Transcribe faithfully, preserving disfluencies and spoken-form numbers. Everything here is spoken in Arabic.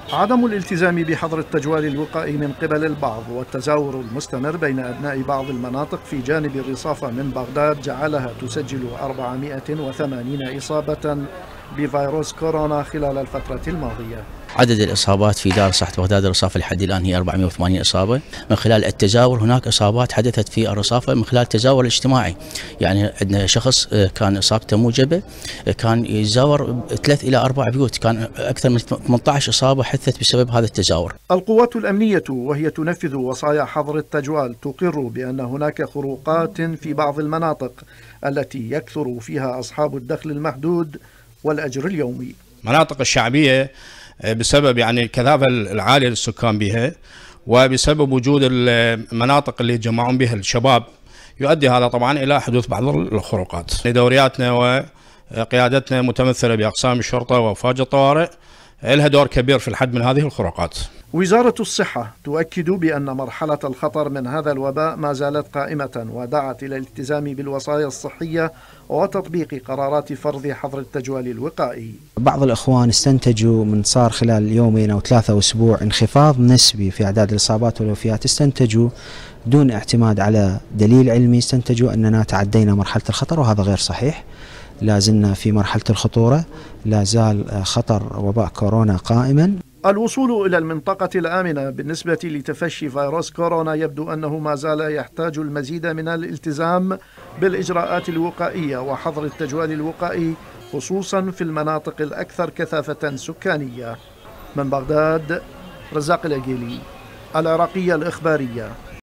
عدم الالتزام بحظر التجوال الوقائي من قبل البعض والتزاور المستمر بين أبناء بعض المناطق في جانب الرصافة من بغداد جعلها تسجل أربعمائة وثمانين إصابة بفيروس كورونا خلال الفترة الماضية. عدد الإصابات في دار صحة بغداد الرصافة لحد الآن هي أربعمائة وثمانين إصابة. من خلال التزاور هناك إصابات حدثت في الرصافة من خلال التزاور الاجتماعي، يعني عندنا شخص كان إصابته موجبة كان يتزاور ثلاث إلى أربع بيوت، كان أكثر من ثمانية عشر إصابة حدثت بسبب هذا التزاور. القوات الأمنية وهي تنفذ وصايا حظر التجوال تقر بأن هناك خروقات في بعض المناطق التي يكثر فيها أصحاب الدخل المحدود والأجر اليومي. مناطق الشعبية بسبب يعني الكثافة العالية للسكان بها وبسبب وجود المناطق اللي يتجمعون بها الشباب يؤدي هذا طبعا إلى حدوث بعض الخروقات. دورياتنا وقيادتنا متمثلة بأقسام الشرطة وأفواج الطوارئ لها دور كبير في الحد من هذه الخروقات. وزارة الصحة تؤكد بأن مرحلة الخطر من هذا الوباء ما زالت قائمة ودعت إلى الالتزام بالوصايا الصحية وتطبيق قرارات فرض حظر التجوال الوقائي. بعض الإخوان استنتجوا من صار خلال يومين أو ثلاثة أسبوع انخفاض نسبي في أعداد الإصابات والوفيات، استنتجوا دون اعتماد على دليل علمي، استنتجوا أننا تعدينا مرحلة الخطر، وهذا غير صحيح. لا زلنا في مرحلة الخطورة، لا زال خطر وباء كورونا قائما. الوصول إلى المنطقة الآمنة بالنسبة لتفشي فيروس كورونا يبدو أنه ما زال يحتاج المزيد من الالتزام بالإجراءات الوقائية وحظر التجوال الوقائي خصوصا في المناطق الأكثر كثافة سكانية. من بغداد، رزاق العقيلي، العراقية الإخبارية.